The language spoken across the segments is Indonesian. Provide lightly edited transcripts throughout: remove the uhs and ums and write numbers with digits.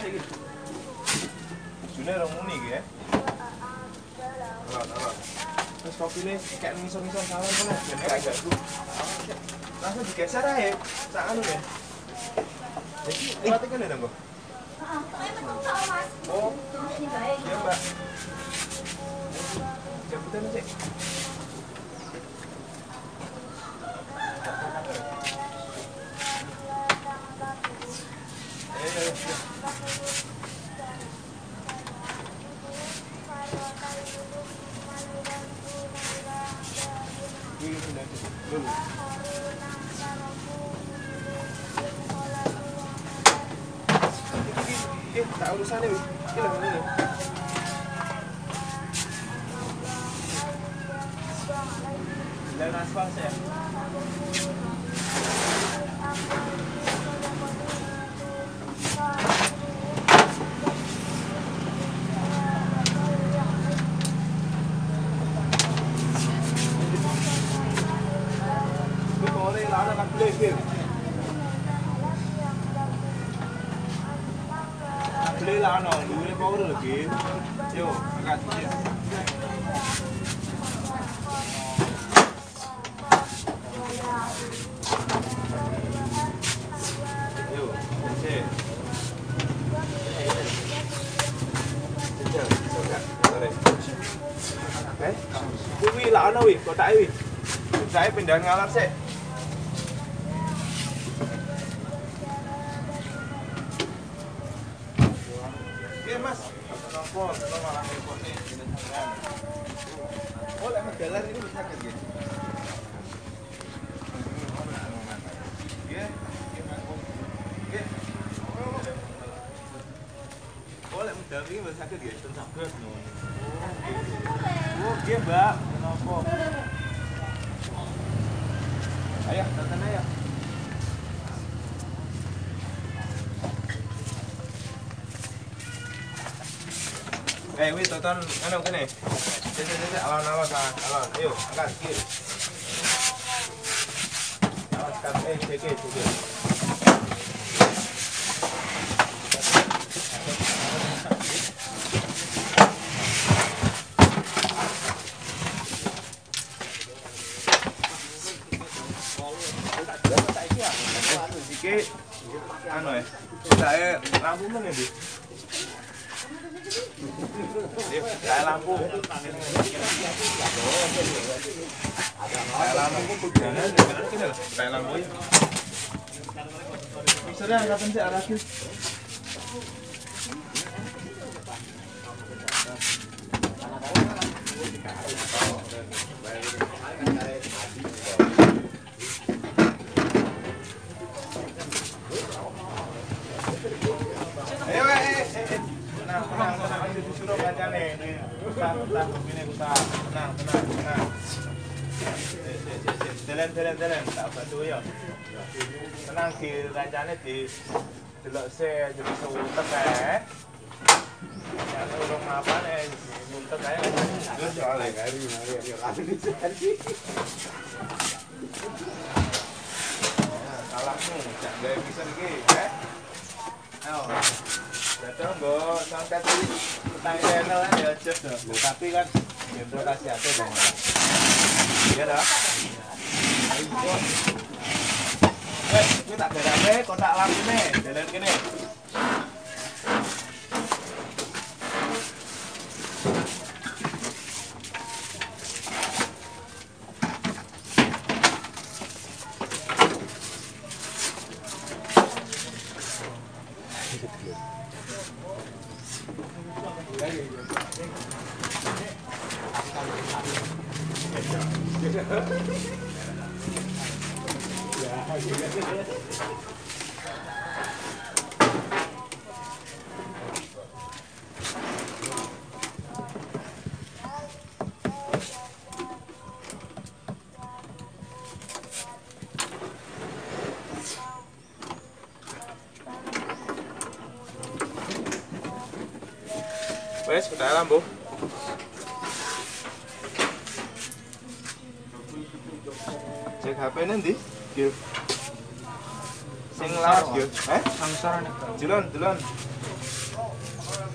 iki. June rong muni iki ya. Alon. Terus kopine kayak ngisor-ngisor salah kene, ben agak lu. Langsung digeser ae. Sak anu ya. Jadi kuat kan ya, Mbak? Oh, iya, Mbak. Jabutan aja. Tak urusan ni. Ini lah ni. Jalan aspal saya. Boleh lah nak boleh ke? Boleh lah no, dulu power lagi. Yo, angkat dia. Yo, cek. Wih, lah no wih, kotak wih. Saya pindah ngalar sih. Mas, nopo, malah repot nih. Oh, lewat jalan ini bisa kan gitu? Oh, lewat jalan ini bisa kan gitu? Tentang oh, iya mbak, nopo. Ayo, datang ayo. Wih, tonton anu kene. Cek alon-alon lah, alon. Ayo, angkat kiri. Awas kat cek. Iki anu ya. Saya lampu mana di? Kayak lampu. Kayak lampu pegangan, kayak lampu. Misalnya kapan sih arahnya? Tenang, disuruh kancane. Tenang, begini kita. Tenang. Jalan. Tak bantu ya. Tenang di kancane di delok se jadi sewutek ae. Yang urung mapan wutek ae. Terus soalnya kari lagi jadi. Salahmu, jak gawe pisan iki, Ayo. Datang mbok sampai tentang channel kan ya aja dah. Tapi kan jendro kasih ate dong. Iya dah. Ayo. Kuwi tak garame kotak lampune, jalan kene. Wes, ke dalam, Bu. Cek HP nanti, Gil. Sing lawas, Gil. Sangsara nek. Dulon.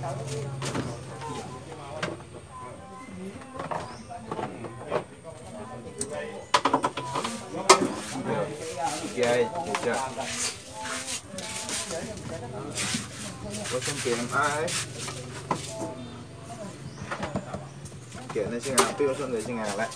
Kiai jejak. Kosong BMA. Kayaknya sih ngapi kosong nggak sih ngelek.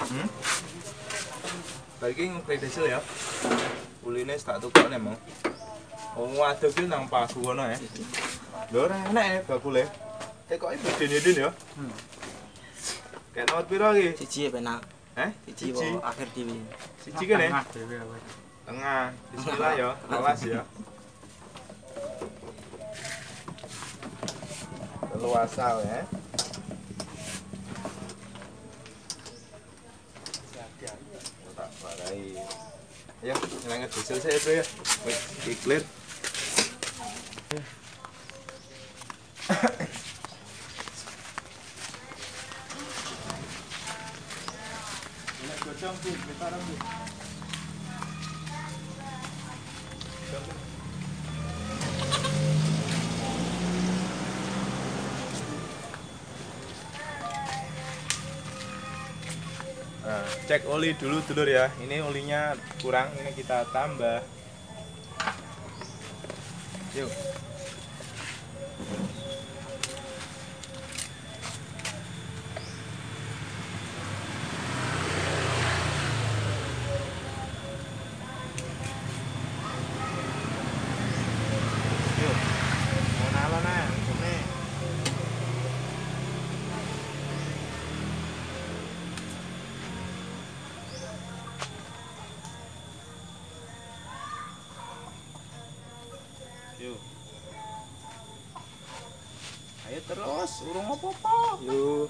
Lagi ngeklik hasil ya. Uline tak tukar nih mau. Waduh ki nang pagu ngono ya. Lho ora enak ya bakule. Kok iki bedene ya. Kayak nomor piro iki? Siji penak. Siji wo akhir dhewe. Siji kene. Tengah. Bismillah ya. Awas ya. Telu asal ya. Tak parai. Ayo, nyelenget diesel saya bro ya. Wis clear. Nah, cek oli dulu dulur ya. Ini olinya kurang, ini kita tambah. Yuk. Yuk. Mau nalo nah, ini. Yuk. Ayo terus, urung apa-apa. Yuk.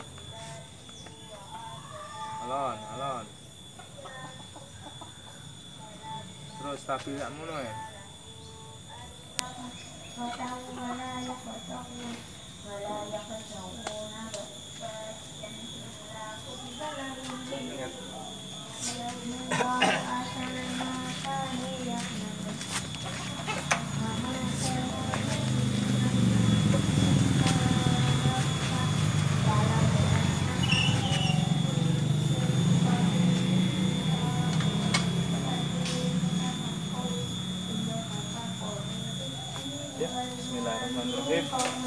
Alon, alon. Terus stabil ngono ya. Ya, bismillahirrahmanirrahim.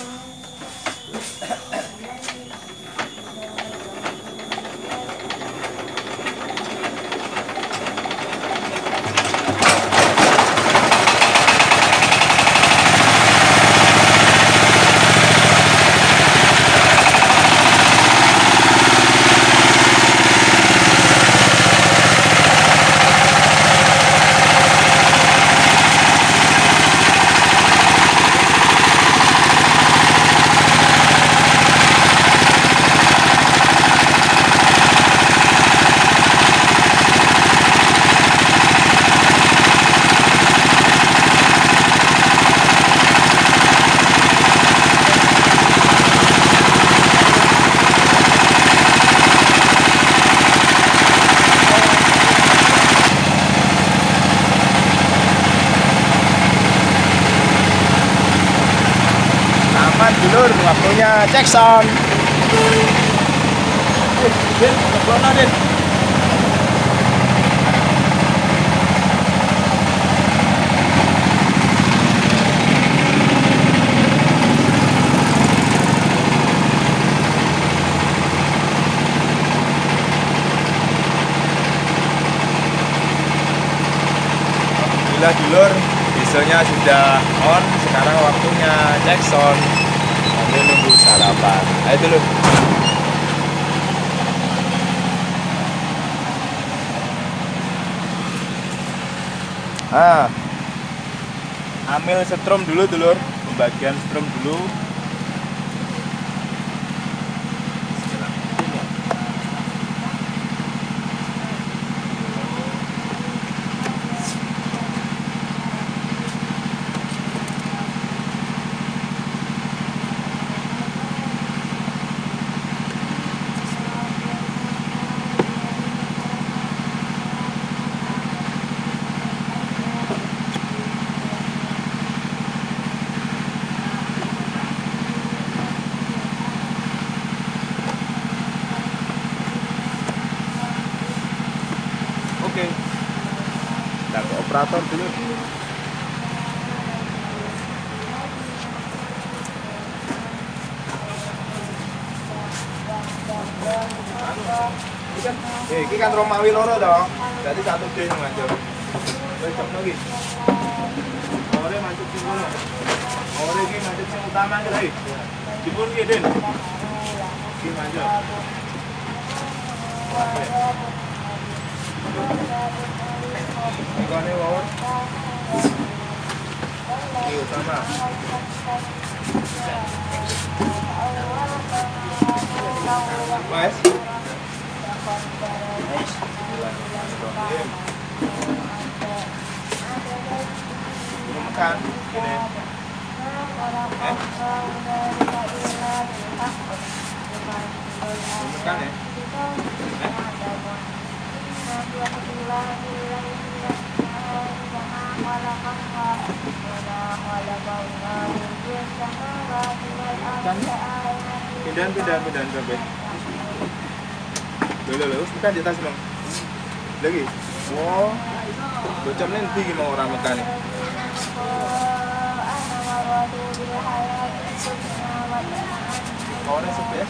Dulur, waktunya cek sound. Din, keblona Din. Alhamdulillah dulur, dieselnya sudah on. Sekarang waktunya cek sound. Sambil nunggu sarapan. Ayo dulu. Ambil setrum dulu dulur. Pembagian setrum dulu. operator dulu. Ini kan Romawi loro dong. Jadi satu D yang maju. Wis cok lagi. Ore maju sing ngono. Ore iki maju sing utama iki lagi. Dipun ki Den. Ki maju. Ikone wae. Ini utama. Mas. Makan ini. Makan ya. Pindahan sampai. Loh, bukan di atas dong. Lagi. Wow. Bocam nanti mau orang makan. Oh, ini SBS.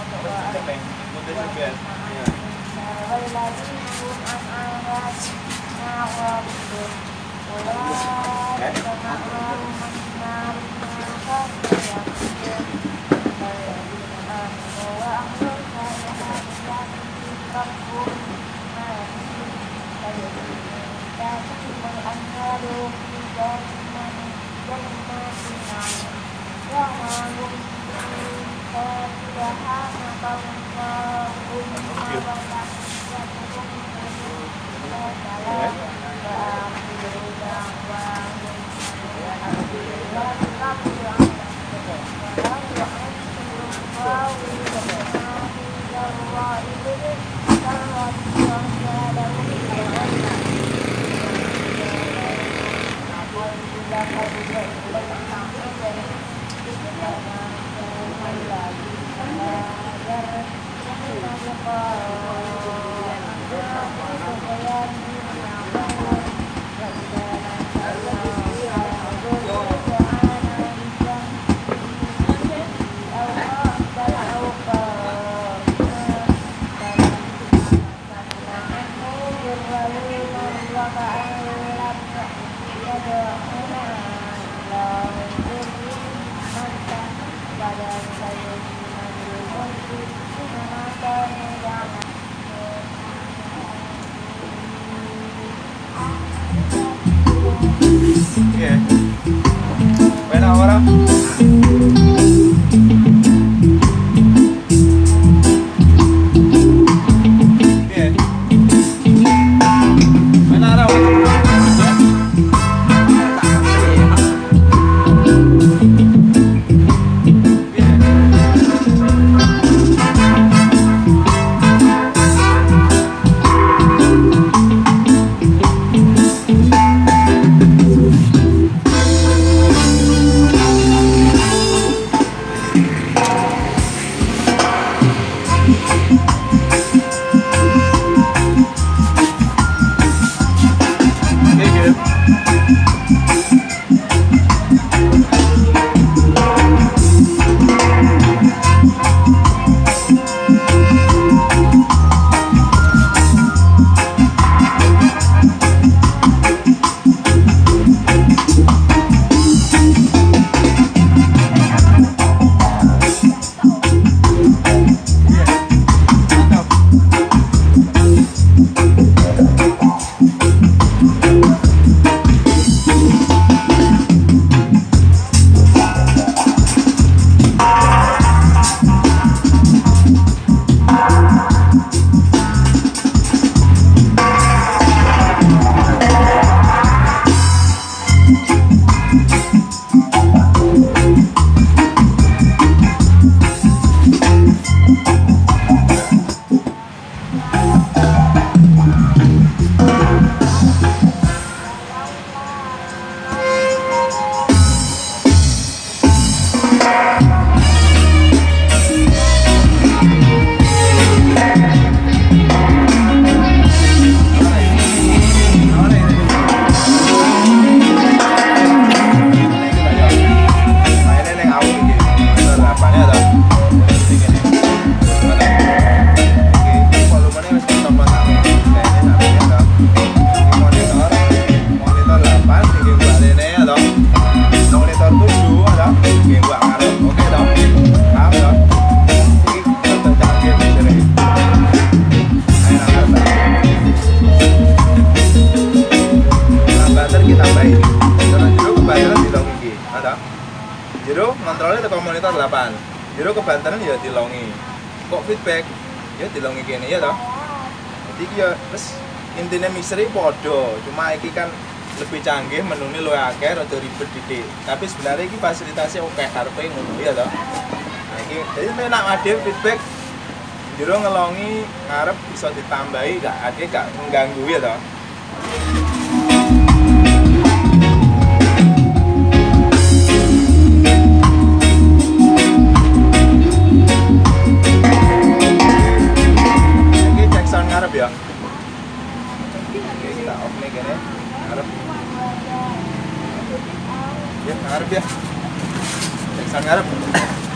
Yeah. Bueno, ahora. Bien. Bueno, ahora. ya toh. Ini gini. Ada. Oke, volumenya wis ketok sampe. Kayaknya sampe ya toh. Ini monitor 8 iki gua rene ya toh. Monitor 7 ada. Iki gua ngarep. Oke toh. Paham toh. Iki untuk canggih bisa. Ayo ngarep. Bater kita tambahin. Karena jero kebanteran dilongi iki. Ada. Jero kontrolnya teko monitor 8. Jero kebanteran ya dilongi. Kok feedback ya dilongi kene ya toh. Jadi iki ya wis intine mixer iki padha, cuma iki kan lebih canggih, menune luwih akeh, rada ribet didik. Tapi sebenarnya iki fasilitasnya oke karepe ngono ya toh. Nah iki jadi enak ade feedback. Jero ngelongi ngarep bisa ditambahi gak ade gak mengganggu ya toh. Ngarep ya. Oke, kita off nih kene. Ngarep. Ya, ngarep ya. Cek ngarep.